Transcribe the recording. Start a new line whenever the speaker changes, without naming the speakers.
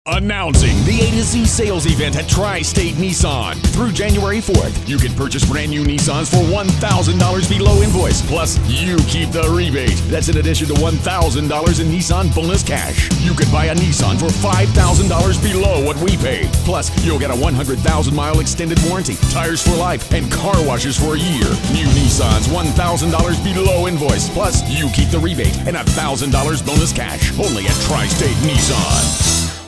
Announcing the A to Z sales event at Tri-State Nissan. Through January 4th, you can purchase brand new Nissans for $1,000 below invoice. Plus, you keep the rebate. That's in addition to $1,000 in Nissan bonus cash. You can buy a Nissan for $5,000 below what we pay. Plus, you'll get a 100,000-mile extended warranty, tires for life, and car washes for a year. New Nissans, $1,000 below invoice. Plus, you keep the rebate and $1,000 bonus cash. Only at Tri-State Nissan.